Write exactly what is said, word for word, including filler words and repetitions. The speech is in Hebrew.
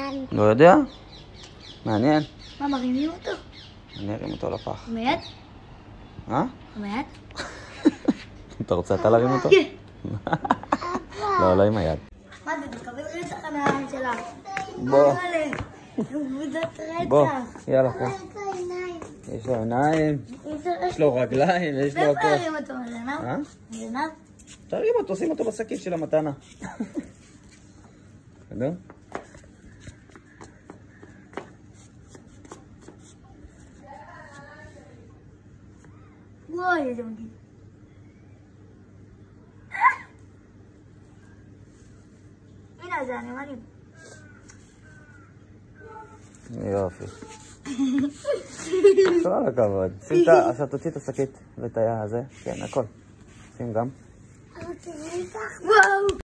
לא יודע? מעניין. מה, מרימים אותו? אני ארים אותו לפח. מיד? אה? מיד? אתה רוצה אתה להרים אותו? כן. לא, לא עם היד. מה זה, תקבל רצח על העין שלה. בוא. קבוצת בוא, רצח. יאללה פה. יש לו עיניים, יש לו רגליים, יש לו ואיפה הכל. להרים אותו? זנב? אה? זנב? תרים אותו, שים אותו בשקית של המתנה. בסדר? וואי, איזה מגעיל. הנה זה הנמלים. יופי. כל הכבוד. שים את ה... עכשיו תוציא את השקית ואת הזה. כן, הכל. שים גם. וואו.